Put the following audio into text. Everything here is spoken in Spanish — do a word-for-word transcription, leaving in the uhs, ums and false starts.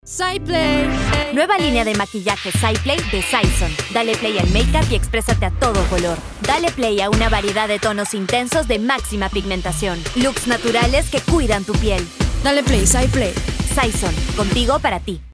SciPlay. Nueva línea de maquillaje SciPlay de Sison. Dale play al make-up y exprésate a todo color. Dale play a una variedad de tonos intensos de máxima pigmentación. Looks naturales que cuidan tu piel. Dale play, SciPlay. Sison, contigo para ti.